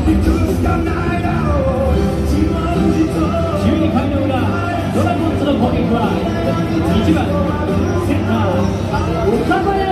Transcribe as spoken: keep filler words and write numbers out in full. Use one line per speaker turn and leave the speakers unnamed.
じゅうにかいの裏、ドラゴンズの攻撃はいちばんセンター岡林。